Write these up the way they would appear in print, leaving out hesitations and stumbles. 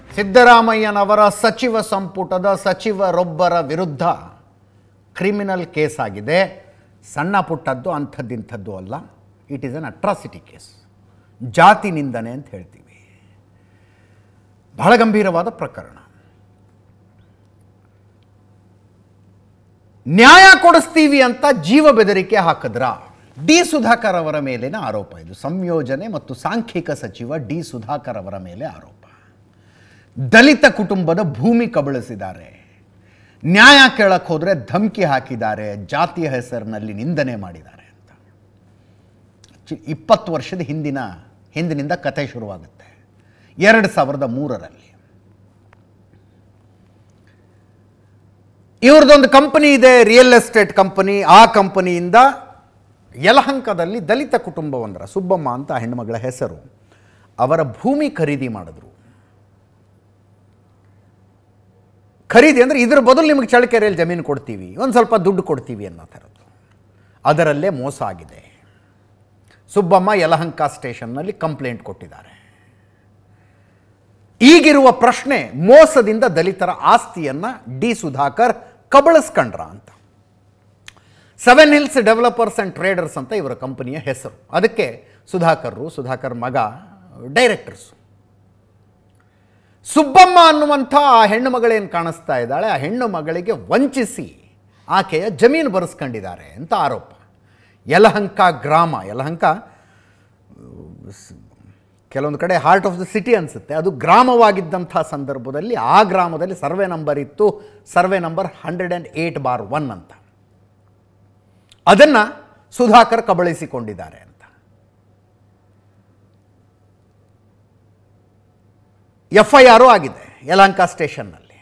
ಸಿದ್ದರಾಮಯ್ಯನವರ ಸಚಿವ ಸಂಪುಟದ ಸಚಿವರೊಬ್ಬರ ವಿರುದ್ಧ ಕ್ರಿಮಿನಲ್ ಕೇಸ್ ಆಗಿದೆ. ಸಣ್ಣ ಪುಟ್ಟದ್ದು, ಅಂಥದ್ದಿಂಥದ್ದು ಅಲ್ಲ. It is an atrocity case. ಜಾತಿ ನಿಂದನೆ ಅಂತ ಹೇಳ್ತೀವಿ. ಬಹಳ ಗಂಭೀರವಾದ ಪ್ರಕರಣ. ನ್ಯಾಯ ಕೊಡಿಸ್ತೀವಿ ಅಂತ ಜೀವ ಬೆದರಿಕೆ ಹಾಕಿದ್ರ ಡಿ ಸುಧಾಕರ್ ಅವರ ಮೇಲಿನ ಆರೋಪ. ಇದು ಸಂಯೋಜನೆ ಮತ್ತು ಸಾಂಖ್ಯಿಕ ಸಚಿವ ಡಿ ಸುಧಾಕರ್ ಅವರ ಮೇಲೆ ಆರೋಪ. ದಲಿತ ಕುಟುಂಬದ ಭೂಮಿ ಕಬಳಿಸಿದ್ದಾರೆ, ನ್ಯಾಯ ಕೇಳಕ್ಕೆ ಹೋದರೆ ಧಮಕಿ ಹಾಕಿದ್ದಾರೆ, ಜಾತಿಯ ಹೆಸರಿನಲ್ಲಿ ನಿಂದನೆ ಮಾಡಿದ್ದಾರೆ ಅಂತ. 20 ವರ್ಷದ ಹಿಂದಿನಿಂದ ಕತೆ ಶುರುವಾಗುತ್ತೆ. 2003ರಲ್ಲಿ ಇವ್ರದ್ದೊಂದು ಕಂಪನಿ ಇದೆ, ರಿಯಲ್ ಎಸ್ಟೇಟ್ ಕಂಪನಿ. ಆ ಕಂಪನಿಯಿಂದ ಯಲಹಂಕದಲ್ಲಿ ದಲಿತ ಕುಟುಂಬವೊಂದರ, ಸುಬ್ಬಮ್ಮ ಅಂತ ಹೆಣ್ಣುಮಗಳ ಹೆಸರು, ಅವರ ಭೂಮಿ ಖರೀದಿ ಮಾಡಿದ್ರು. ಖರೀದಿ ಅಂದರೆ ಇದರ ಬದಲು ನಿಮಗೆ ಚಳ್ಳಕೆರೆಯಲ್ಲಿ ಜಮೀನು ಕೊಡ್ತೀವಿ, ಒಂದು ಸ್ವಲ್ಪ ದುಡ್ಡು ಕೊಡ್ತೀವಿ ಅನ್ನೋ ಥರದ್ದು. ಅದರಲ್ಲೇ ಮೋಸ ಆಗಿದೆ. ಸುಬ್ಬಮ್ಮ ಯಲಹಂಕ ಸ್ಟೇಷನ್ನಲ್ಲಿ ಕಂಪ್ಲೇಂಟ್ ಕೊಟ್ಟಿದ್ದಾರೆ. ಈಗಿರುವ ಪ್ರಶ್ನೆ, ಮೋಸದಿಂದ ದಲಿತರ ಆಸ್ತಿಯನ್ನು ಡಿ ಸುಧಾಕರ್ ಕಬಳಿಸ್ಕೊಂಡ್ರ ಅಂತ. 7 ಹಿಲ್ಸ್ ಡೆವಲಪರ್ಸ್ ಆ್ಯಂಡ್ ಟ್ರೇಡರ್ಸ್ ಅಂತ ಇವರ ಕಂಪನಿಯ ಹೆಸರು. ಅದಕ್ಕೆ ಸುಧಾಕರ್ ಮಗ ಡೈರೆಕ್ಟರ್ಸು. ಸುಬ್ಬಮ್ಮ ಅನ್ನುವಂಥ ಆ ಹೆಣ್ಣು ಮಗಳೇನು ಕಾಣಿಸ್ತಾ ಇದ್ದಾಳೆ, ಆ ಹೆಣ್ಣು ಮಗಳಿಗೆ ವಂಚಿಸಿ ಆಕೆಯ ಜಮೀನು ಬರೆಸ್ಕೊಂಡಿದ್ದಾರೆ ಅಂತ ಆರೋಪ. ಯಲಹಂಕ ಗ್ರಾಮ, ಯಲಹಂಕ ಕೆಲವೊಂದು ಕಡೆ ಹಾರ್ಟ್ ಆಫ್ ದ ಸಿಟಿ ಅನಿಸುತ್ತೆ, ಅದು ಗ್ರಾಮವಾಗಿದ್ದಂಥ ಸಂದರ್ಭದಲ್ಲಿ ಆ ಗ್ರಾಮದಲ್ಲಿ ಸರ್ವೆ ನಂಬರ್ ಇತ್ತು, ಸರ್ವೆ ನಂಬರ್ 108/1 ಅಂತ. ಅದನ್ನು ಸುಧಾಕರ್ ಕಬಳಿಸಿಕೊಂಡಿದ್ದಾರೆ ಅಂತ. FIR ಆಗಿದೆ ಯಲಹಂಕ ಸ್ಟೇಷನ್ನಲ್ಲಿ.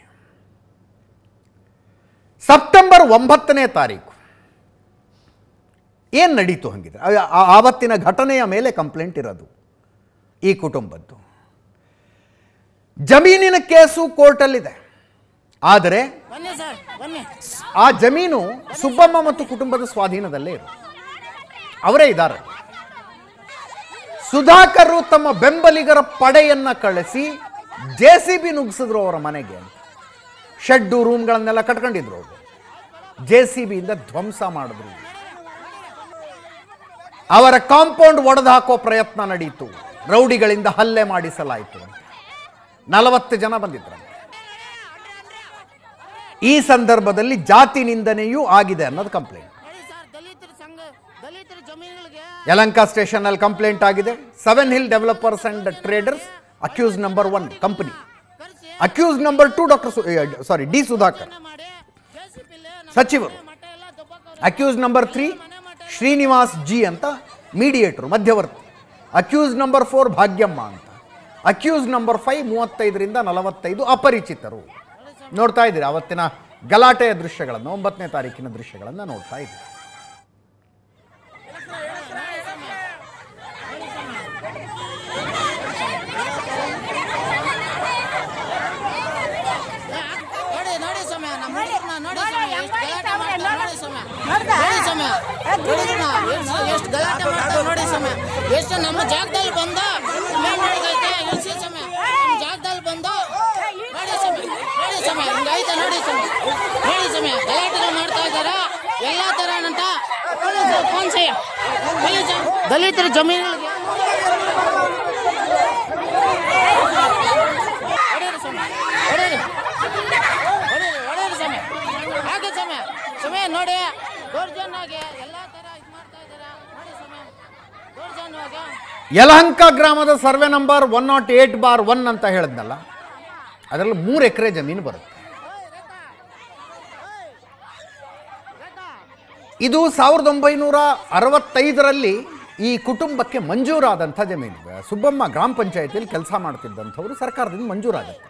ಸೆಪ್ಟೆಂಬರ್ 9ನೇ ತಾರೀಕು ಏನು ನಡೀತು ಹಂಗಿದ್ರೆ, ಆವತ್ತಿನ ಘಟನೆಯ ಮೇಲೆ ಕಂಪ್ಲೇಂಟ್ ಇರೋದು ಈ ಕುಟುಂಬದ್ದು. ಜಮೀನಿನ ಕೇಸು ಕೋರ್ಟಲ್ಲಿದೆ. ಆದರೆ ಆ ಜಮೀನು ಸುಬ್ಬಮ್ಮ ಮತ್ತು ಕುಟುಂಬದ ಸ್ವಾಧೀನದಲ್ಲೇ ಇರು, ಅವರೇ ಇದ್ದಾರೆ. ಸುಧಾಕರ್ ತಮ್ಮ ಬೆಂಬಲಿಗರ ಪಡೆಯನ್ನ ಕಳಿಸಿ JCB ನುಗ್ಗಿಸಿದ್ರು ಅವರ ಮನೆಗೆ. ಶೆಡ್ಡು, ರೂಮ್ಗಳನ್ನೆಲ್ಲ ಕಟ್ಕೊಂಡಿದ್ರು ಅವರು. JCBಯಿಂದ ಧ್ವಂಸ ಮಾಡಿದ್ರು. ಅವರ ಕಾಂಪೌಂಡ್ ಒಡೆದು ಹಾಕೋ ಪ್ರಯತ್ನ ನಡೀತು. ರೌಡಿಗಳಿಂದ ಹಲ್ಲೆ ಮಾಡಿಸಲಾಯಿತು. 40 ಜನ ಬಂದಿದ್ರು. ಈ ಸಂದರ್ಭದಲ್ಲಿ ಜಾತಿ ನಿಂದನೆಯೂ ಆಗಿದೆ ಅನ್ನೋದು ಕಂಪ್ಲೇಂಟ್. ಯಲಹಂಕ ಸ್ಟೇಷನ್ನಲ್ಲಿ ಕಂಪ್ಲೇಂಟ್ ಆಗಿದೆ. 7 hill developers and traders accused number 1 company, accused number 2 D Sudhakar ಸಚಿವರು, ಅಕ್ಯೂಸ್ ನಂಬರ್ 3 ಶ್ರೀನಿವಾಸ್ ಜಿ ಅಂತ ಮೀಡಿಯೇಟರ್ ಮಧ್ಯವರ್ತಿ, ಅಕ್ಯೂಸ್ ನಂಬರ್ 4 ಭಾಗ್ಯಮ್ಮ ಅಂತ, ಅಕ್ಯೂಸ್ ನಂಬರ್ 5 35ರಿಂದ 45 ಅಪರಿಚಿತರು. ನೋಡ್ತಾ ಇದ್ದೀರಿ ಅವತ್ತಿನ ಗಲಾಟೆಯ ದೃಶ್ಯಗಳನ್ನು, 9ನೇ ತಾರೀಕಿನ ದೃಶ್ಯಗಳನ್ನು ನೋಡ್ತಾ ಇದ್ದೀರಿ. ಎಷ್ಟು ನಮ್ಮ ಜಾಗದಲ್ಲಿ ಬಂದು ಜಾಗದಲ್ಲಿ ಬಂದು ನೋಡಿ ಸಮಯ ಹಿಂಗೈತೆ. ನೋಡಿ ಸಮಯ ಗಲಾಟೆಗಳು ಮಾಡ್ತಾ ಇದ್ದಾರ ಎಲ್ಲ ತರ ಅಂತ ದಲಿತರ ಜಮೀನುಗಳಿಗೆ ಸಮಯ ನೋಡಿ ದೌರ್ಜನ್ಯವಾಗಿ ಎಲ್ಲ ತರ ಇದು ಮಾಡ್ತಾ ಇದ್ದಾರ. ನೋಡಿ ಸಮಯ ದೌರ್ಜನ್ಯವಾಗಿ ಯಲಹಂಕ ಗ್ರಾಮದ ಸರ್ವೆ ನಂಬರ್ 108/1 ಅಂತ ಹೇಳಿದ್ನಲ್ಲ, ಅದರಲ್ಲಿ 3 ಎಕರೆ ಜಮೀನು ಬರುತ್ತೆ. ಇದು 1965ರಲ್ಲಿ ಈ ಕುಟುಂಬಕ್ಕೆ ಮಂಜೂರಾದಂಥ ಜಮೀನು. ಸುಬ್ಬಮ್ಮ ಗ್ರಾಮ ಪಂಚಾಯತಿಯಲ್ಲಿ ಕೆಲಸ ಮಾಡ್ತಿದ್ದಂಥವ್ರು, ಸರ್ಕಾರದಿಂದ ಮಂಜೂರಾಗುತ್ತೆ.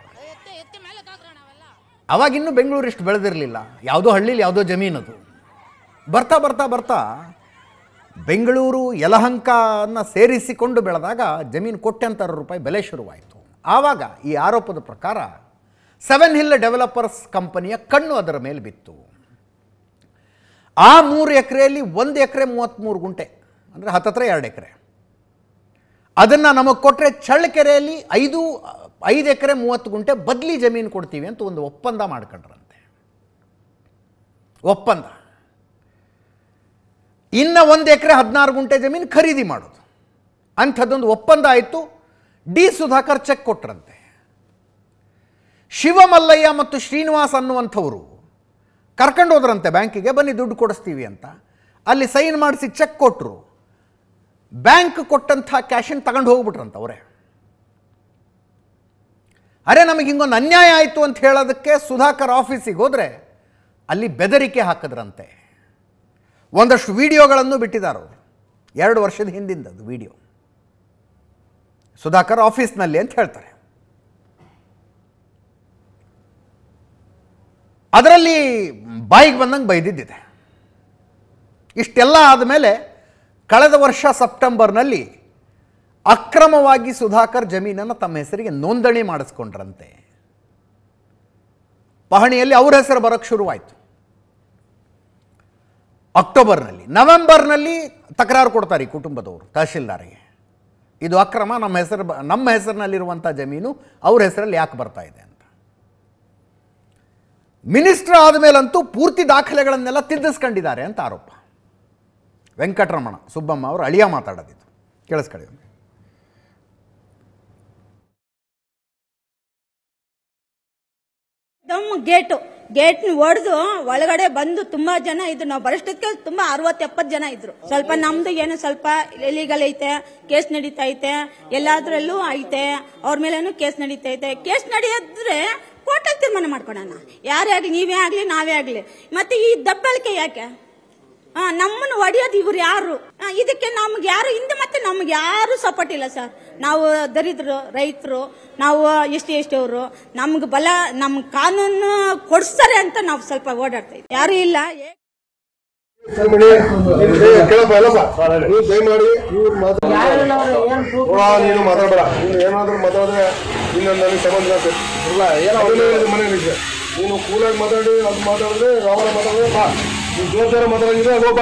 ಅವಾಗಿನ್ನೂ ಬೆಂಗಳೂರು ಇಷ್ಟು ಬೆಳೆದಿರಲಿಲ್ಲ, ಯಾವುದೋ ಹಳ್ಳಿಲಿ ಯಾವುದೋ ಜಮೀನದು. ಬರ್ತಾ ಬರ್ತಾ ಬರ್ತಾ ಬೆಂಗಳೂರು ಯಲಹಂಕನ ಸೇರಿಸಿಕೊಂಡು ಬೆಳೆದಾಗ ಜಮೀನು ಕೋಟ್ಯಾಂತರ ರೂಪಾಯಿ ಬೆಲೆ ಶುರುವಾಯಿತು. ಆವಾಗ ಈ ಆರೋಪದ ಪ್ರಕಾರ 7 ಹಿಲ್ ಡೆವಲಪರ್ಸ್ ಕಂಪನಿಯ ಕಣ್ಣು ಅದರ ಮೇಲೆ ಬಿತ್ತು. ಆ 3 ಎಕರೆಯಲ್ಲಿ 1 ಎಕರೆ 33 ಗುಂಟೆ, ಅಂದರೆ 10 2 ಎಕರೆ, ಅದನ್ನು ನಮಗೆ ಕೊಟ್ಟರೆ ಚಳ್ಳಕೆರೆಯಲ್ಲಿ 5 5 ಎಕರೆ 30 ಗುಂಟೆ ಬದಲಿ ಜಮೀನು ಕೊಡ್ತೀವಿ ಅಂತ ಒಂದು ಒಪ್ಪಂದ ಮಾಡ್ಕೊಂಡ್ರಂತೆ. ಒಪ್ಪಂದ. ಇನ್ನು 1 ಎಕರೆ 16 ಗುಂಟೆ ಜಮೀನು ಖರೀದಿ ಮಾಡೋದು ಅಂಥದ್ದೊಂದು ಒಪ್ಪಂದ ಆಯಿತು. ಡಿ ಸುಧಾಕರ್ ಚೆಕ್ ಕೊಟ್ರಂತೆ. ಶಿವಮಲ್ಲಯ್ಯ ಮತ್ತು ಶ್ರೀನಿವಾಸ್ ಅನ್ನುವಂಥವರು ಕರ್ಕೊಂಡು ಹೋದ್ರಂತೆ ಬ್ಯಾಂಕಿಗೆ, ಬನ್ನಿ ದುಡ್ಡು ಕೊಡಿಸ್ತೀವಿ ಅಂತ. ಅಲ್ಲಿ ಸೈನ್ ಮಾಡಿಸಿ ಚೆಕ್ ಕೊಟ್ಟರು. ಬ್ಯಾಂಕ್ ಕೊಟ್ಟಂಥ ಕ್ಯಾಶನ್ನು ತಗೊಂಡು ಹೋಗ್ಬಿಟ್ರಂತ ಅವರೇ. ಅರೆ ನಮಗೆ ಹಿಂಗೊಂದು ಅನ್ಯಾಯ ಆಯಿತು ಅಂತ ಹೇಳೋದಕ್ಕೆ ಸುಧಾಕರ್ ಆಫೀಸಿಗೆ ಹೋದರೆ ಅಲ್ಲಿ ಬೆದರಿಕೆ ಹಾಕಿದ್ರಂತೆ. ಒಂದಷ್ಟು ವಿಡಿಯೋಗಳನ್ನು ಬಿಟ್ಟಿದ್ದಾರೆ ಅವರು, 2 ವರ್ಷದ ಹಿಂದಿಂದದು ವಿಡಿಯೋ. ಸುಧಾಕರ್ ಆಫೀಸ್ನಲ್ಲಿ ಅಂತ ಹೇಳ್ತಾರೆ. ಅದರಲ್ಲಿ ಬಾಯಿಗೆ ಬಂದಂಗೆ ಬೈದಿದ್ದಿದೆ. ಇಷ್ಟೆಲ್ಲ ಆದಮೇಲೆ ಕಳೆದ ವರ್ಷ ಸೆಪ್ಟೆಂಬರ್ನಲ್ಲಿ ಅಕ್ರಮವಾಗಿ ಸುಧಾಕರ್ ಜಮೀನನ್ನು ತಮ್ಮ ಹೆಸರಿಗೆ ನೋಂದಣಿ ಮಾಡಿಸ್ಕೊಂಡ್ರಂತೆ. ಪಹಣಿಯಲ್ಲಿ ಅವ್ರ ಹೆಸರು ಬರೋಕ್ಕೆ ಶುರುವಾಯಿತು ಅಕ್ಟೋಬರ್ನಲ್ಲಿ. ನವೆಂಬರ್ನಲ್ಲಿ ತಕರಾರು ಕೊಡ್ತಾರೆ ಈ ಕುಟುಂಬದವರು ತಹಶೀಲ್ದಾರಿಗೆ, ಇದು ಅಕ್ರಮ, ನಮ್ಮ ಹೆಸರಿನಲ್ಲಿರುವಂಥ ಜಮೀನು ಅವ್ರ ಹೆಸರಲ್ಲಿ ಯಾಕೆ ಬರ್ತಾ ಇದೆ ಅಂತ. ಮಿನಿಸ್ಟರ್ ಆದಮೇಲಂತೂ ಪೂರ್ತಿ ದಾಖಲೆಗಳನ್ನೆಲ್ಲ ತಿದ್ದಿಸ್ಕೊಂಡಿದ್ದಾರೆ ಅಂತ ಆರೋಪ. ವೆಂಕಟರಮಣ ಸುಬ್ಬಮ್ಮ ಅವರು ಅಳಿಯ ಮಾತಾಡೋದಿತ್ತು, ಕೇಳಿಸ್ಕೊಳ್ಳಿ. ನಮ್ಮ ಗೇಟ್ ಒಡೆದು ಒಳಗಡೆ ಬಂದು ತುಂಬಾ ಜನ ಇದ್ರು. ನಾವು ಬರೋಷ್ಟಕ್ಕೆ ತುಂಬಾ 60-70 ಜನ ಇದ್ರು. ಸ್ವಲ್ಪ ನಮ್ದು ಏನು ಸ್ವಲ್ಪ ಇಲೀಗಲ್ ಐತೆ, ಕೇಸ್ ನಡೀತಾ ಐತೆ, ಎಲ್ಲಾದ್ರಲ್ಲೂ ಐತೆ, ಅವ್ರ ಮೇಲೇನು ಕೇಸ್ ನಡೀತಾ ಐತೆ. ಕೇಸ್ ನಡೆಯಿದ್ರೆ ಕೋರ್ಟಲ್ಲಿ ತೀರ್ಮಾನ ಮಾಡ್ಕೊಳೋಣ, ಯಾರೇ ಆಗ್ಲಿ, ನೀವೇ ಆಗ್ಲಿ ನಾವೇ ಆಗ್ಲಿ. ಮತ್ತೆ ಈ ದಬ್ಬಳಿಕೆ ಯಾಕೆ? ನಮ್ಮನ್ನು ಹೊಡೆಯೋದು ಇವ್ರು ಯಾರು? ಇದಕ್ಕೆ ನಮ್ಗೆ ಯಾರು ಹಿಂದೆ ಮತ್ತೆ ನಮ್ಗೆ ಯಾರು ಸಪೋರ್ಟ್ ಇಲ್ಲ ಸರ್. ನಾವು ದರಿದ್ರು, ರೈತರು, ನಾವು ಎಷ್ಟವರು, ನಮ್ಗೆ ಬಲ, ನಮ್ ಕಾನೂನು ಕೊಡಿಸ್ತಾರೆ ಅಂತ ನಾವು ಸ್ವಲ್ಪ ಓಡಾಡ್ತಾ ಇದ್ವಿ. ಯಾರು ಇಲ್ಲ. ನೀನು ಮಾತಾಡಬೇಡ, ಏನಾದ್ರು ಮಾತಾಡಿದ್ರೆ ಇನ್ನೊಂದು ನನಗೆ ಸಂಬಂಧ ನೀನು ಕೂಲಾಗಿ ಮಾತಾಡಿ ಅದು ಮಾತಾಡಿದ್ರೆ ರಾವಣ ಮಾತಾಡಿದ್ರೆ ಬಾ, ನೀನು ಜೋರ್ ಮಾತಾಡಿದ್ರೆ ಹೋಗ.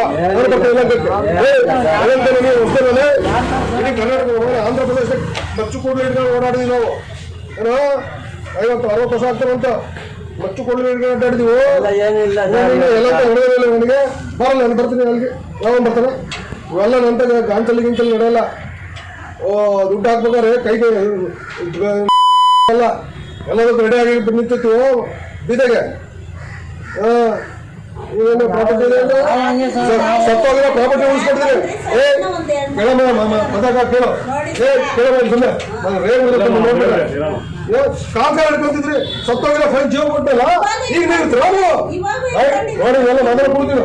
ಇಡೀ ಕರ್ನಾಟಕ ಆಂಧ್ರ ಪ್ರದೇಶ ಮಚ್ಚು ಕೂಡಲು ಹಿಡ್ಕೊಂಡು ಓಡಾಡಿದ್ವಿ ನಾವು. ಏನೋ 50-60 ವರ್ಷ ಆಗ್ತಾರಂತ ಮಚ್ಚು ಕೂಡಲು ಹಿಡ್ಕೊಂಡು ಅಡ್ಡಾಡಿದೀವಿ. ಎಲ್ಲ ಹೊಡೆಯೋದಿಲ್ಲ ನನಗೆ, ಬರಲ್ಲ ನಾನು ಬರ್ತೀನಿ ಅಲ್ಲಿಗೆ. ಯಾವ ಬರ್ತಾನೆ ಇವೆಲ್ಲ ನಂತ ಗಾಂಚಲ್ಲಿ ಗಿಂಚಲ್ಲಿ ನಡೆಯಲ್ಲ. ದುಡ್ಡು ಹಾಕ್ಬೇಕಾದ್ರೆ ಕೈಗೆ ಎಲ್ಲ ಎಲ್ಲದಕ್ಕೂ ರೆಡಿ ಆಗಿ ನಿಂತಿತ್ತು ಬೀದೆಗೆ. ನೀವೇನು ಪ್ರಾಪರ್ಟಿ ಸತ್ತೋಗಿರೋ ಪ್ರಾಪರ್ಟಿ ಉಳಿಸ್ಕೊಡ್ತೀರಿ. ಕೇಳೋ ಸುಮ್ಮನೆ ಕಾಕ ಹಿಡ್ಕೊಂತಿದ್ರಿ, ಸತ್ತೋಗಿರೋ ಫೈನ್ ಜೀವ ಕೊಟ್ಟಲ್ಲ, ಈಗ ನೀಡ್ತೀರ ನೋಡಿ ಎಲ್ಲ ಮೊದಲು ಕೊಡ್ತೀವಿ.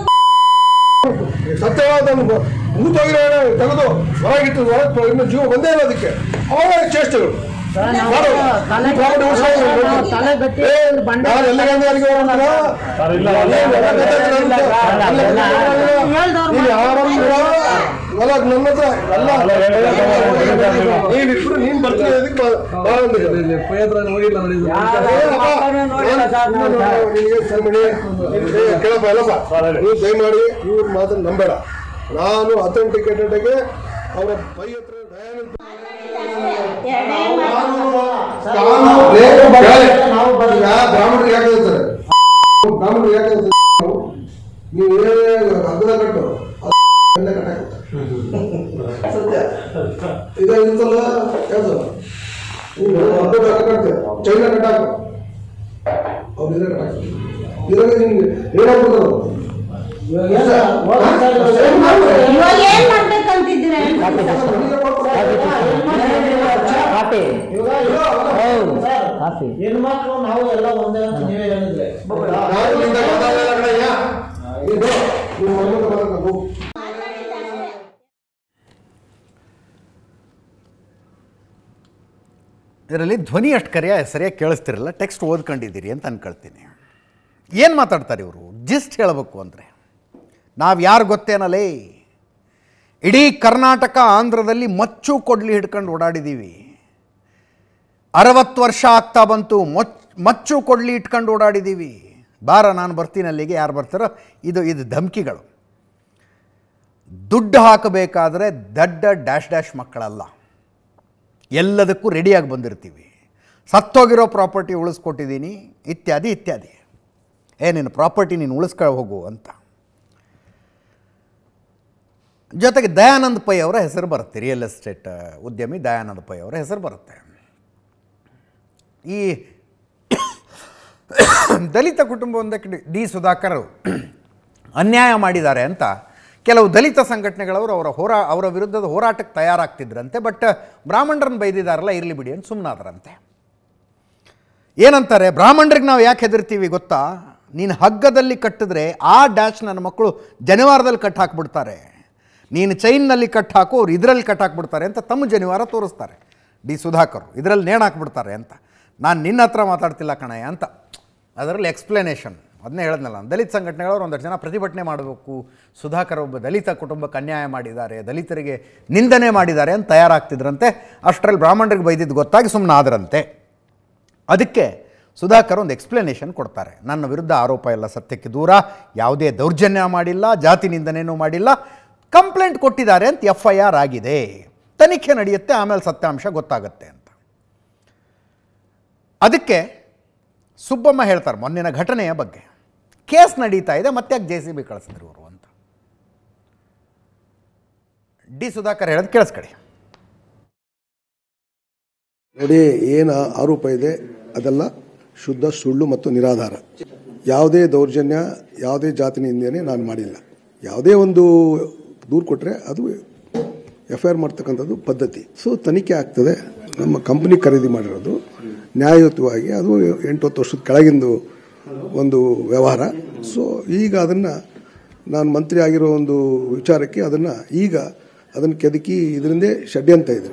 ಸತ್ಯವಾದ ಮೂತೋಗಿರೋ ತೆಗೆದು ಹೊರಗಿಟ್ಟು ಇನ್ನು ಜೀವ ಬಂದೇ ಇಲ್ಲ ಅದಕ್ಕೆ. ಅವಾಗ ಚೇಷ್ಟೆಗಳು ನನ್ನ ಹತ್ರ ನೀವಿಬ್ರು ನೀನ್ ಬರ್ತೀನಿ ಕೇಳಪ್ಪ ಎಲ್ಲಪ್ಪ, ನೀವು ದಯಮಾಡಿ ಇವ್ರ ಮಾತನ್ನು ನಂಬೇಡ. ನಾನು ಅಥೆಂಟಿಕೇಟೆಡ್ ಆಗಿ ಅವರ ಪೈ ಹತ್ರ ಬ್ರಾಹ್ಮಣರಿಗೆ ಯಾಕೆ ಹೇಳ್ತಾರೆ, ಬ್ರಾಹ್ಮಣರಿಗೆ ಯಾಕೆ ಹೇಳ್ತಾರೆ, ನೀವು ಅಗ್ಗದ ಕಟ್ಟು ಸತ್ಯ ಇದಲ್ಲ ಕೆಲಸ. ಚೈನ ಕಟ್ಟಾಕು ಅವ್ರು ಇದ್ರೆ ಕಟ್ಟಾಕ ಇದ್ರಾಗ ನಿಮ್ಗೆ ಏನಾಗ್ಬಿಡ್ತಾರ ಹೆಣ್ಮಕ್ಳು ನಾವು ಎಲ್ಲ ಒಂದೇ ಅಂತ ನೀವೇ ಹೇಳಿದ್ರೆ ಇದರಲ್ಲಿ ಧ್ವನಿ ಅಷ್ಟು ಸರಿಯಾಗಿ ಕೇಳಿಸ್ತಿರಲ್ಲ, ಟೆಕ್ಸ್ಟ್ ಓದ್ಕೊಂಡಿದ್ದೀರಿ ಅಂತ ಅನ್ಕೊಳ್ತೀನಿ. ಏನು ಮಾತಾಡ್ತಾರೆ ಇವರು? ಜಿಸ್ಟ್ ಹೇಳಬೇಕು ಅಂದರೆ ನಾವು ಯಾರು ಗೊತ್ತೇನಲ್ಲೇ, ಇಡೀ ಕರ್ನಾಟಕ ಆಂಧ್ರದಲ್ಲಿ ಮಚ್ಚು ಕೊಡ್ಲಿ ಹಿಡ್ಕೊಂಡು ಓಡಾಡಿದ್ದೀವಿ. 60 ವರ್ಷ ಆಗ್ತಾ ಬಂತು, ಮಚ್ಚು ಕೊಡ್ಲಿ ಇಟ್ಕೊಂಡು ಓಡಾಡಿದ್ದೀವಿ. ಬಾರ ನಾನು ಬರ್ತೀನಿ ಅಲ್ಲಿಗೆ, ಯಾರು ಬರ್ತಾರೋ ಇದು ಧಮಕಿಗಳು. ದುಡ್ಡು ಹಾಕಬೇಕಾದ್ರೆ ದಡ್ಡ ಡ್ಯಾಶ್ ಮಕ್ಕಳಲ್ಲ, ಎಲ್ಲದಕ್ಕೂ ರೆಡಿಯಾಗಿ ಬಂದಿರ್ತೀವಿ. ಸತ್ತೋಗಿರೋ ಪ್ರಾಪರ್ಟಿ ಉಳಿಸ್ಕೊಟ್ಟಿದ್ದೀನಿ ಇತ್ಯಾದಿ ಇತ್ಯಾದಿ. ನಿನ್ನ ಪ್ರಾಪರ್ಟಿ ನೀನು ಉಳಿಸ್ಕೊಂಡು ಹೋಗು ಅಂತ. ಜೊತೆಗೆ ದಯಾನಂದ್ ಪೈ ಅವರ ಹೆಸರು ಬರುತ್ತೆ, ರಿಯಲ್ ಎಸ್ಟೇಟ್ ಉದ್ಯಮಿ ದಯಾನಂದ್ ಪೈ ಅವರ ಹೆಸರು ಬರುತ್ತೆ. ಈ ದಲಿತ ಕುಟುಂಬವೊಂದಕ್ಕೆ ಡಿ ಸುಧಾಕರ್ ಅನ್ಯಾಯ ಮಾಡಿದ್ದಾರೆ ಅಂತ ಕೆಲವು ದಲಿತ ಸಂಘಟನೆಗಳವರು ಅವರ ವಿರುದ್ಧದ ಹೋರಾಟಕ್ಕೆ ತಯಾರಾಗ್ತಿದ್ರಂತೆ. ಬಟ್ ಬ್ರಾಹ್ಮಣರನ್ನು ಬೈದಿದ್ದಾರಲ್ಲ, ಇರಲಿ ಬಿಡಿ ಅಂತ ಸುಮ್ಮನಾದ್ರಂತೆ. ಏನಂತಾರೆ, ಬ್ರಾಹ್ಮಣರಿಗೆ ನಾವು ಯಾಕೆ ಹೆದರ್ತೀವಿ ಗೊತ್ತಾ, ನೀನು ಹಗ್ಗದಲ್ಲಿ ಕಟ್ಟಿದ್ರೆ ಆ ಡ್ಯಾಶ್ ನನ್ನ ಮಕ್ಕಳು ಜನಿವಾರದಲ್ಲಿ ಕಟ್ ಹಾಕ್ಬಿಡ್ತಾರೆ, ನೀನು ಚೈನ್ನಲ್ಲಿ ಕಟ್ ಹಾಕು ಅವ್ರು ಇದರಲ್ಲಿ ಕಟ್ ಹಾಕ್ಬಿಡ್ತಾರೆ ಅಂತ ತಮ್ಮ ಜನಿವಾರ ತೋರಿಸ್ತಾರೆ ಡಿ ಸುಧಾಕರ್, ಇದರಲ್ಲಿ ನೇಣು ಹಾಕ್ಬಿಡ್ತಾರೆ ಅಂತ. ನಾನು ನಿನ್ನ ಹತ್ರ ಮಾತಾಡ್ತಿಲ್ಲ ಕಣಯ್ಯ ಅಂತ ಅದರಲ್ಲಿ ಎಕ್ಸ್ಪ್ಲನೇಷನ್. ಅದನ್ನೇ ಹೇಳಿದ್ನಲ್ಲ, ದಲಿತ ಸಂಘಟನೆಗಳವರು ಒಂದಷ್ಟು ಜನ ಪ್ರತಿಭಟನೆ ಮಾಡಬೇಕು, ಸುಧಾಕರ್ ಒಬ್ಬ ದಲಿತ ಕುಟುಂಬಕ್ಕೆ ಅನ್ಯಾಯ ಮಾಡಿದ್ದಾರೆ, ದಲಿತರಿಗೆ ನಿಂದನೆ ಮಾಡಿದ್ದಾರೆ ಅಂತ ತಯಾರಾಗ್ತಿದ್ರಂತೆ. ಅಷ್ಟರಲ್ಲಿ ಬ್ರಾಹ್ಮಣರಿಗೆ ಬೈದಿದ್ದು ಗೊತ್ತಾಗಿ ಸುಮ್ಮನೆ ಆದ್ರಂತೆ. ಅದಕ್ಕೆ ಸುಧಾಕರ್ ಒಂದು ಎಕ್ಸ್ಪ್ಲನೇಷನ್ ಕೊಡ್ತಾರೆ, ನನ್ನ ವಿರುದ್ಧ ಆರೋಪ ಎಲ್ಲ ಸತ್ಯಕ್ಕೆ ದೂರ, ಯಾವುದೇ ದೌರ್ಜನ್ಯ ಮಾಡಿಲ್ಲ, ಜಾತಿ ನಿಂದನೆಯೂ ಮಾಡಿಲ್ಲ, ಕಂಪ್ಲೇಂಟ್ ಕೊಟ್ಟಿದ್ದಾರೆ ಅಂತ FIR ಆಗಿದೆ, ತನಿಖೆ ನಡೆಯುತ್ತೆ, ಆಮೇಲೆ ಸತ್ಯಾಂಶ ಗೊತ್ತಾಗುತ್ತೆ ಅಂತ. ಅದಕ್ಕೆ ಸುಬ್ಬಮ್ಮ ಹೇಳ್ತಾರೆ ಮೊನ್ನಿನ ಘಟನೆಯ ಬಗ್ಗೆ, ಕೇಸ್ ನಡೀತಾ ಇದೆ, ಮತ್ತೆ ಯಾಕೆ JCB ಕಳಿಸಿದ್ರು ಅವರು ಅಂತ. ಡಿ ಸುಧಾಕರ್ ಹೇಳೋದು ಕೇಳಿಸ್ಕೊಳ್ಳಿ. ನೋಡಿ, ಏನು ಆರೋಪ ಇದೆ ಅದೆಲ್ಲ ಶುದ್ಧ ಸುಳ್ಳು ಮತ್ತು ನಿರಾಧಾರ. ಯಾವುದೇ ದೌರ್ಜನ್ಯ, ಯಾವುದೇ ಜಾತಿ ನಿಂದನೆ ನಾನು ಮಾಡಿಲ್ಲ. ಯಾವುದೇ ಒಂದು ದೂರು ಕೊಟ್ಟರೆ ಅದು FIR ಮಾಡ್ತಕ್ಕಂಥದ್ದು ಪದ್ಧತಿ. ಸೊ ತನಿಖೆ ಆಗ್ತದೆ. ನಮ್ಮ ಕಂಪನಿ ಖರೀದಿ ಮಾಡಿರೋದು ನ್ಯಾಯಯುತವಾಗಿ, ಅದು 8-10 ವರ್ಷದ ಕೆಳಗಿಂದು ಒಂದು ವ್ಯವಹಾರ. ಸೊ ಈಗ ಅದನ್ನು ನಾನು ಮಂತ್ರಿ ಆಗಿರೋ ಒಂದು ವಿಚಾರಕ್ಕೆ ಅದನ್ನು ಕೆದಕಿ ಇದರಿಂದೇ ಷಡ್ಯಂತ ಇದೆ.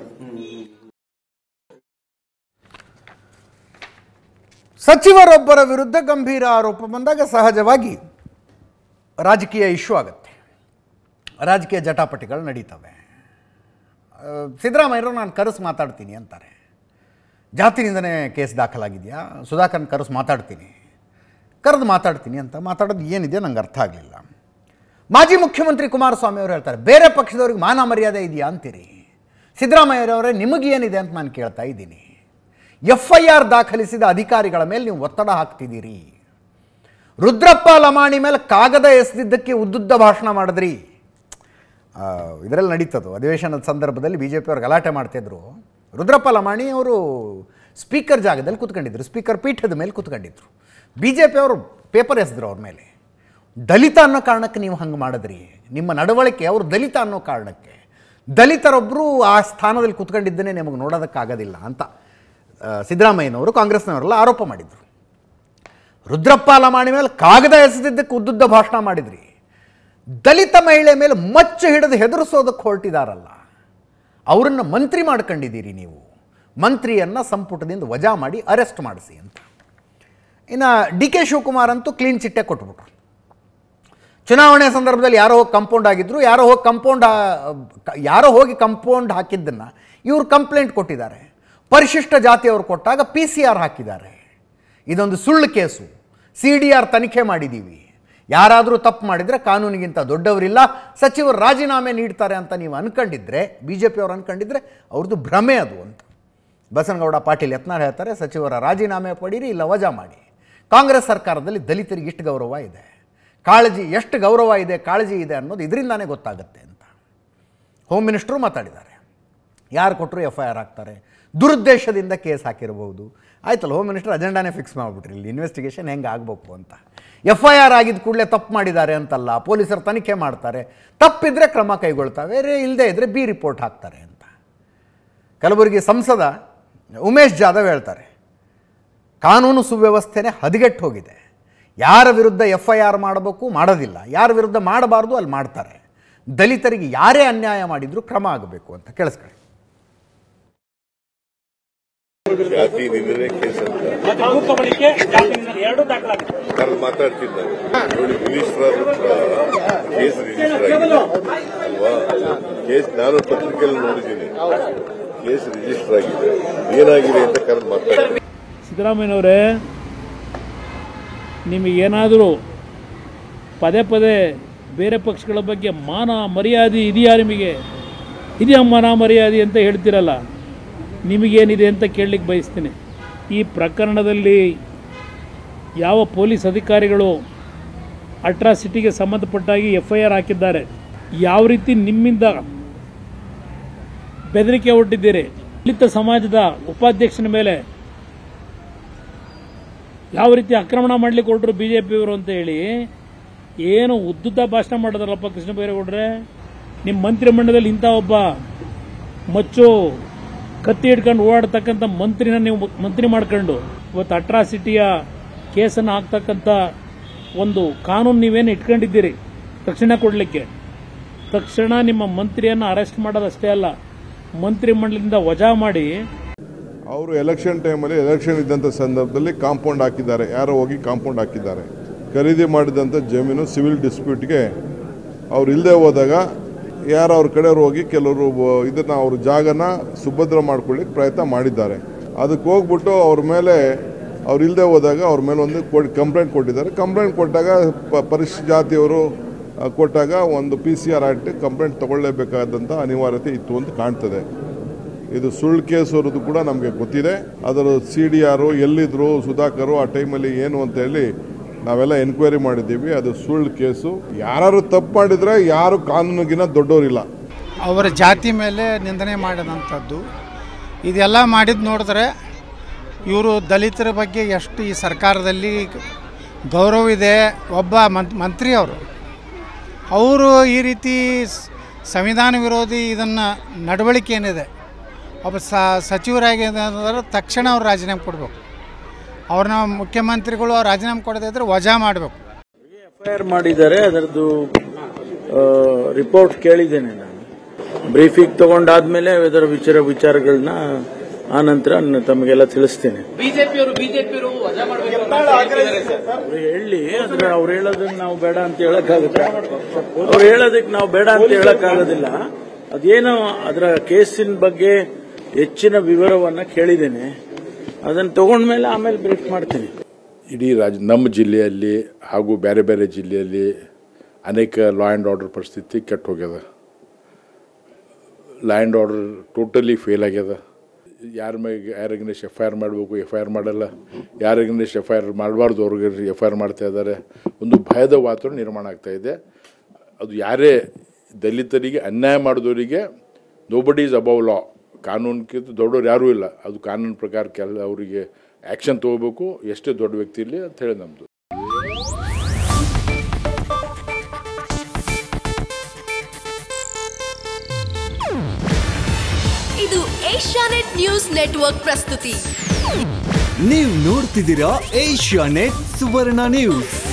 ಸಚಿವರೊಬ್ಬರ ವಿರುದ್ಧ ಗಂಭೀರ ಆರೋಪ ಬಂದಾಗ ಸಹಜವಾಗಿ ರಾಜಕೀಯ ಇಶ್ಯೂ ಆಗುತ್ತೆ, ರಾಜಕೀಯ ಜಟಾಪಟಿಗಳು ನಡೀತವೆ. ಸಿದ್ದರಾಮಯ್ಯರು ನಾನು ಕರೆಸಿ ಮಾತಾಡ್ತೀನಿ ಅಂತಾರೆ. ಜಾತಿನಿಂದನೇ ಕೇಸ್ ದಾಖಲಾಗಿದೆಯಾ, ಸುಧಾಕರ್ನ ಕರೆಸಿ ಕರೆದು ಮಾತಾಡ್ತೀನಿ ಅಂತ ಮಾತಾಡೋದು ಏನಿದೆ ನಂಗೆ ಅರ್ಥ ಆಗಲಿಲ್ಲ. ಮಾಜಿ ಮುಖ್ಯಮಂತ್ರಿ ಕುಮಾರಸ್ವಾಮಿ ಅವರು ಹೇಳ್ತಾರೆ, ಬೇರೆ ಪಕ್ಷದವ್ರಿಗೆ ಮಾನ ಮರ್ಯಾದೆ ಇದೆಯಾ ಅಂತೀರಿ, ಸಿದ್ದರಾಮಯ್ಯರವರೇ ನಿಮಗೇನಿದೆ ಅಂತ ನಾನು ಕೇಳ್ತಾ ಇದ್ದೀನಿ. FIR ದಾಖಲಿಸಿದ ಅಧಿಕಾರಿಗಳ ಮೇಲೆ ನೀವು ಒತ್ತಡ ಹಾಕ್ತಿದ್ದೀರಿ. ರುದ್ರಪ್ಪ ಲಮಾಣಿ ಮೇಲೆ ಕಾಗದ ಎಸೆದಿದ್ದಕ್ಕೆ ಉದ್ದುದ್ದ ಭಾಷಣ ಮಾಡಿದ್ರಿ. ಇದರಲ್ಲಿ ನಡೀತದ್ದು ಅಧಿವೇಶನದ ಸಂದರ್ಭದಲ್ಲಿ BJP ಅವರು ಗಲಾಟೆ ಮಾಡ್ತಿದ್ರು. ರುದ್ರಪ್ಪ ಲಮಾಣಿ ಅವರು ಸ್ಪೀಕರ್ ಜಾಗದಲ್ಲಿ ಕೂತ್ಕೊಂಡಿದ್ರು, ಸ್ಪೀಕರ್ ಪೀಠದ ಮೇಲೆ ಕೂತ್ಕೊಂಡಿದ್ರು. BJP ಅವರು ಪೇಪರ್ ಎಸೆದ್ರು ಅವ್ರ ಮೇಲೆ. ದಲಿತ ಅನ್ನೋ ಕಾರಣಕ್ಕೆ ನೀವು ಹಂಗೆ ಮಾಡಿದ್ರಿ, ನಿಮ್ಮ ನಡವಳಿಕೆ ಅವರು ದಲಿತ ಅನ್ನೋ ಕಾರಣಕ್ಕೆ, ದಲಿತರೊಬ್ಬರು ಆ ಸ್ಥಾನದಲ್ಲಿ ಕೂತ್ಕೊಂಡಿದ್ದನ್ನೇ ನಿಮಗೆ ನೋಡೋದಕ್ಕಾಗೋದಿಲ್ಲ ಅಂತ ಸಿದ್ದರಾಮಯ್ಯನವರು ಕಾಂಗ್ರೆಸ್ನವರೆಲ್ಲ ಆರೋಪ ಮಾಡಿದರು. ರುದ್ರಪ್ಪ ಲಮಾಣಿ ಮೇಲೆ ಕಾಗದ ಎಸೆದಿದ್ದಕ್ಕೆ ಉದ್ದುದ್ದ ಭಾಷಣ ಮಾಡಿದ್ರಿ. ದಲಿತ ಮಹಿಳೆ ಮೇಲೆ ಮಚ್ಚು ಹಿಡಿದು ಹೆದರಿಸೋದಕ್ಕೆ ಹೊರಟಿದಾರಲ್ಲ, ಅವರನ್ನು ಮಂತ್ರಿ ಮಾಡ್ಕೊಂಡಿದ್ದೀರಿ ನೀವು. ಮಂತ್ರಿಯನ್ನು ಸಂಪುಟದಿಂದ ವಜಾ ಮಾಡಿ ಅರೆಸ್ಟ್ ಮಾಡಿಸಿ ಅಂತ. ಇನ್ನು DK ಶಿವಕುಮಾರ್ ಅಂತೂ ಕ್ಲೀನ್ ಚಿಟ್ಟೆ ಕೊಟ್ಬಿಟ್ರು. ಚುನಾವಣೆ ಸಂದರ್ಭದಲ್ಲಿ ಯಾರೋ ಹೋಗಿ ಕಂಪೌಂಡ್ ಹಾಕಿದ್ದನ್ನು ಇವರು ಕಂಪ್ಲೇಂಟ್ ಕೊಟ್ಟಿದ್ದಾರೆ. ಪರಿಶಿಷ್ಟ ಜಾತಿಯವರು ಕೊಟ್ಟಾಗ PCR ಹಾಕಿದ್ದಾರೆ. ಇದೊಂದು ಸುಳ್ಳು ಕೇಸು. CDR ತನಿಖೆ ಮಾಡಿದ್ದೀವಿ. ಯಾರಾದರೂ ತಪ್ಪು ಮಾಡಿದರೆ ಕಾನೂನಿಗಿಂತ ದೊಡ್ಡವರಿಲ್ಲ, ಸಚಿವರು ರಾಜೀನಾಮೆ ನೀಡ್ತಾರೆ ಅಂತ ನೀವು ಅನ್ಕೊಂಡಿದ್ರೆ, BJP ಅವರು ಅನ್ಕೊಂಡಿದ್ರೆ ಅವ್ರದ್ದು ಭ್ರಮೆ ಅದು ಅಂತ ಬಸನಗೌಡ ಪಾಟೀಲ್ ಯತ್ನಾಳ್ ಹೇಳ್ತಾರೆ. ಸಚಿವರ ರಾಜೀನಾಮೆ ಪಡೀರಿ, ಇಲ್ಲ ವಜಾ ಮಾಡಿ. ಕಾಂಗ್ರೆಸ್ ಸರ್ಕಾರದಲ್ಲಿ ದಲಿತರಿಗೆ ಇಷ್ಟು ಗೌರವ ಇದೆ, ಎಷ್ಟು ಗೌರವ ಇದೆ, ಕಾಳಜಿ ಇದೆ ಅನ್ನೋದು ಇದರಿಂದಾನೇ ಗೊತ್ತಾಗುತ್ತೆ ಅಂತ ಹೋಮ್ ಮಿನಿಸ್ಟ್ರು ಮಾತಾಡಿದ್ದಾರೆ. ಯಾರು ಕೊಟ್ಟರು FIR ಹಾಕ್ತಾರೆ, ದುರುದ್ದೇಶದಿಂದ ಕೇಸ್ ಹಾಕಿರಬಹುದು. ಆಯ್ತಲ್ಲ, ಹೋಮ್ ಮಿನಿಸ್ಟರ್ ಅಜೆಂಡಾನೇ ಫಿಕ್ಸ್ ಮಾಡಿಬಿಟ್ರಿ, ಇಲ್ಲಿ ಇನ್ವೆಸ್ಟಿಗೇಷನ್ ಹೆಂಗೆ ಆಗಬೇಕು ಅಂತ. FIR ಆಗಿದ್ದ ಕೂಡಲೇ ತಪ್ಪು ಮಾಡಿದ್ದಾರೆ ಅಂತಲ್ಲ, ಪೊಲೀಸರು ತನಿಖೆ ಮಾಡ್ತಾರೆ, ತಪ್ಪಿದ್ರೆ ಕ್ರಮ ಕೈಗೊಳ್ತಾವೆ, ಇಲ್ಲದೇ ಇದ್ದರೆ B ರಿಪೋರ್ಟ್ ಹಾಕ್ತಾರೆ ಅಂತ. ಕಲಬುರಗಿ ಸಂಸದ ಉಮೇಶ್ ಜಾಧವ್ ಹೇಳ್ತಾರೆ, ಕಾನೂನು ಸುವ್ಯವಸ್ಥೆನೇ ಹದಗೆಟ್ಟು ಹೋಗಿದೆ. ಯಾರ ವಿರುದ್ಧ FIR ಮಾಡಬೇಕು, ಮಾಡೋದಿಲ್ಲ, ಯಾರ ವಿರುದ್ಧ ಮಾಡಬಾರ್ದು ಅಲ್ಲಿ ಮಾಡ್ತಾರೆ. ದಲಿತರಿಗೆ ಯಾರೇ ಅನ್ಯಾಯ ಮಾಡಿದರೂ ಕ್ರಮ ಆಗಬೇಕು ಅಂತ. ಕೇಳಿಸ್ಕೊಳ್ಳಿ. ಜಾತಿ ನಿಂದನೆ ಕೇಸ್ ಅಂತ ಮಾತಾಡ್ತಿದ್ದ ನೋಡಿ, ಮಿನಿಸ್ಟರ್ ಕೇಸ್ ರಿಜಿಸ್ಟರ್ ಆಗಿದೆ ಅಲ್ವಾ? ಕೇಸ್ ನಾನು ಪತ್ರಿಕೆಯಲ್ಲಿ ನೋಡಿದ್ದೀನಿ, ಕೇಸ್ ರಿಜಿಸ್ಟರ್ ಆಗಿದೆ, ಏನಾಗಿದೆ ಅಂತ ಕರೆದು ಮಾತಾಡ್ತೀನಿ. ಸಿದ್ದರಾಮಯ್ಯನವರೇ, ನಿಮಗೇನಾದರೂ ಪದೇ ಪದೇ ಬೇರೆ ಪಕ್ಷಗಳ ಬಗ್ಗೆ ಮಾನ ಮರ್ಯಾದೆ ಇದೆಯಾ? ನಿಮಗೆ ಇದೆಯಾ ಮಾನ ಮರ್ಯಾದೆ ಅಂತ ಹೇಳ್ತಿರಲ್ಲ, ನಿಮಗೇನಿದೆ ಅಂತ ಕೇಳಲಿಕ್ಕೆ ಬಯಸ್ತೀನಿ. ಈ ಪ್ರಕರಣದಲ್ಲಿ ಯಾವ ಪೊಲೀಸ್ ಅಧಿಕಾರಿಗಳು ಅಟ್ರಾಸಿಟಿಗೆ ಸಂಬಂಧಪಟ್ಟಾಗಿ FIR ಹಾಕಿದ್ದಾರೆ, ಯಾವ ರೀತಿ ನಿಮ್ಮಿಂದ ಬೆದರಿಕೆ ಒಡ್ಡಿದ್ದೀರಿ, ದಲಿತ ಸಮಾಜದ ಉಪಾಧ್ಯಕ್ಷನ ಮೇಲೆ ಯಾವ ರೀತಿ ಆಕ್ರಮಣ ಮಾಡಲಿಕ್ಕೆ ಹೊರಟರು BJPಯವರು ಅಂತ ಹೇಳಿ ಏನು ಉದ್ದುತ ಭಾಷಣ ಮಾಡೋದಲ್ಲಪ್ಪ ಕೃಷ್ಣ ಬೈರೇಗೌಡ್ರೆ. ನಿಮ್ಮ ಮಂತ್ರಿಮಂಡಲದಲ್ಲಿ ಇಂಥ ಒಬ್ಬ ಮಚ್ಚು ಕತ್ತಿ ಹಿಡ್ಕೊಂಡು ಓಡಾಡ್ತಕ್ಕಂಥ ಮಂತ್ರಿನ ನೀವು ಮಂತ್ರಿ ಮಾಡ್ಕೊಂಡು ಇವತ್ತು ಅಟ್ರಾಸಿಟಿಯ ಕೇಸನ್ನು ಹಾಕ್ತಕ್ಕಂಥ ಒಂದು ಕಾನೂನು ನೀವೇನು ಇಟ್ಕೊಂಡಿದ್ದೀರಿ ತಕ್ಷಣ ಕೊಡಲಿಕ್ಕೆ, ತಕ್ಷಣ ನಿಮ್ಮ ಮಂತ್ರಿಯನ್ನು ಅರೆಸ್ಟ್ ಮಾಡೋದಷ್ಟೇ ಅಲ್ಲ, ಮಂತ್ರಿಮಂಡಲದಿಂದ ವಜಾ ಮಾಡಿ. ಅವರು ಎಲೆಕ್ಷನ್ ಟೈಮಲ್ಲಿ ಎಲೆಕ್ಷನ್ ಇದ್ದಂಥ ಸಂದರ್ಭದಲ್ಲಿ ಕಾಂಪೌಂಡ್ ಹಾಕಿದ್ದಾರೆ, ಯಾರೋ ಹೋಗಿ ಕಾಂಪೌಂಡ್ ಹಾಕಿದ್ದಾರೆ. ಖರೀದಿ ಮಾಡಿದಂಥ ಜಮೀನು ಸಿವಿಲ್ ಡಿಸ್ಪ್ಯೂಟ್ಗೆ ಅವ್ರು ಇಲ್ಲದೆ ಹೋದಾಗ ಯಾರು ಅವ್ರ ಕಡೆಯವ್ರು ಹೋಗಿ ಕೆಲವರು ಇದನ್ನು ಅವ್ರ ಜಾಗನ ಸುಭದ್ರ ಮಾಡ್ಕೊಳ್ಳಿಕ್ಕೆ ಪ್ರಯತ್ನ ಮಾಡಿದ್ದಾರೆ. ಅದಕ್ಕೆ ಹೋಗ್ಬಿಟ್ಟು ಅವ್ರ ಮೇಲೆ ಅವ್ರು ಇಲ್ಲದೆ ಹೋದಾಗ ಅವ್ರ ಮೇಲೆ ಒಂದು ಕಂಪ್ಲೇಂಟ್ ಕೊಟ್ಟಿದ್ದಾರೆ. ಕಂಪ್ಲೇಂಟ್ ಕೊಟ್ಟಾಗ ಪರಿಶಿಷ್ಟ ಜಾತಿಯವರು ಕೊಟ್ಟಾಗ ಒಂದು PCR ಆಕ್ಟ್ ಕಂಪ್ಲೇಂಟ್ ತಗೊಳ್ಳೇಬೇಕಾದಂಥ ಅನಿವಾರ್ಯತೆ ಇತ್ತು ಅಂತ ಕಾಣ್ತದೆ. ಇದು ಸುಳ್ಳು ಕೇಸ್ ಅವ್ರದ್ದು ಕೂಡ ನಮಗೆ ಗೊತ್ತಿದೆ. ಅದರ CDR ಎಲ್ಲಿದ್ರು ಸುಧಾಕರ್ ಆ ಟೈಮಲ್ಲಿ ಏನು ಅಂತ ಹೇಳಿ ನಾವೆಲ್ಲ ಎನ್ಕ್ವೈರಿ ಮಾಡಿದ್ದೀವಿ. ಅದು ಸುಳ್ಳು ಕೇಸು. ಯಾರು ತಪ್ಪು ಮಾಡಿದರೆ ಯಾರು ಕಾನೂನಿಗಿನ ದೊಡ್ಡವರಿಲ್ಲ. ಅವರ ಜಾತಿ ಮೇಲೆ ನಿಂದನೆ ಮಾಡಿದಂಥದ್ದು ಇದೆಲ್ಲ ಮಾಡಿದ್ದು ನೋಡಿದ್ರೆ ಇವರು ದಲಿತರ ಬಗ್ಗೆ ಎಷ್ಟು ಈ ಸರ್ಕಾರದಲ್ಲಿ ಗೌರವ ಇದೆ. ಒಬ್ಬ ಮಂತ್ರಿ ಅವರು ಈ ರೀತಿ ಸಂವಿಧಾನ ವಿರೋಧಿ ಇದನ್ನು ನಡವಳಿಕೆ ಏನಿದೆ, ಒಬ್ಬ ಸಚಿವರಾಗಿ ಅಂದರೆ ತಕ್ಷಣ ಅವ್ರು ರಾಜೀನಾಮೆ ಕೊಡಬೇಕು. ಅವ್ರನ್ನ ಮುಖ್ಯಮಂತ್ರಿಗಳು ಅವ್ರು ರಾಜೀನಾಮೆ ಕೊಡದೇ ಇದ್ರೆ ವಜಾ ಮಾಡಬೇಕು. FIR ಮಾಡಿದ್ದಾರೆ, ಅದರದ್ದು ರಿಪೋರ್ಟ್ ಕೇಳಿದ್ದೇನೆ ನಾನು. ಬ್ರೀಫಿಂಗ್ ತಗೊಂಡಾದ್ಮೇಲೆ ಅದರ ವಿಚಾರಗಳನ್ನ ಆ ನಂತರ ತಮಗೆಲ್ಲ ತಿಳಿಸ್ತೇನೆ. ಹೇಳಿ ಅದ್ರ ಅವ್ರು ಹೇಳೋದನ್ನ ನಾವು ಬೇಡ ಅಂತ ಹೇಳಕ್ಕಾಗುತ್ತೆ, ಅವ್ರು ಹೇಳೋದಕ್ಕೆ ನಾವು ಬೇಡ ಅಂತ ಹೇಳಕ್ಕಾಗೋದಿಲ್ಲ. ಅದೇನೋ ಅದರ ಕೇಸಿನ ಬಗ್ಗೆ ಹೆಚ್ಚಿನ ವಿವರವನ್ನ ಕೇಳಿದ್ದೇನೆ, ಅದನ್ನು ತಗೊಂಡ್ಮೇಲೆ ಆಮೇಲೆ ಬ್ರೀಫ್ ಮಾಡ್ತೀನಿ. ಇಡೀ ನಮ್ಮ ಜಿಲ್ಲೆಯಲ್ಲಿ ಹಾಗೂ ಬೇರೆ ಬೇರೆ ಜಿಲ್ಲೆಯಲ್ಲಿ ಅನೇಕ ಲಾ ಆ್ಯಂಡ್ ಆರ್ಡರ್ ಪರಿಸ್ಥಿತಿ ಕೆಟ್ಟು ಹೋಗ್ಯದ. Law and order totally fail ಆಗ್ಯದ. ಯಾರಿಗೇನೆಷ್ಟು FIR ಮಾಡಬೇಕು FIR ಮಾಡಲ್ಲ, ಯಾರಿಗೇನೆಷ್ಟು FIR ಮಾಡಬಾರ್ದು ಅವ್ರಿಗೆ FIR ಮಾಡ್ತಾ ಇದ್ದಾರೆ. ಒಂದು ಭಯದ ವಾತಾವರಣ ನಿರ್ಮಾಣ ಆಗ್ತಾ ಇದೆ. ಅದು ಯಾರೇ ದಲಿತರಿಗೆ ಅನ್ಯಾಯ ಮಾಡಿದವರಿಗೆ ನೋಬಡಿ ಈಸ್ ಅಬೌವ್ ಲಾ, ಕಾನೂನಿಗಿಂತ ದೊಡ್ಡವ್ರು ಯಾರೂ ಇಲ್ಲ. ಅದು ಕಾನೂನು ಪ್ರಕಾರ ಅವರಿಗೆ ಆ್ಯಕ್ಷನ್ ತೊಗೋಬೇಕು, ಎಷ್ಟೇ ದೊಡ್ಡ ವ್ಯಕ್ತಿ ಇರಲಿ ಅಂತ ಹೇಳಿ ನಮ್ಮದು. ಇದು ಏಷ್ಯಾನೆಟ್ ನ್ಯೂಸ್ ನೆಟ್ವರ್ಕ್ ಪ್ರಸ್ತುತಿ. ನೀವು ನೋಡ್ತಿದ್ದೀರಾ ಏಷ್ಯಾನೆಟ್ ಸುವರ್ಣ ನ್ಯೂಸ್.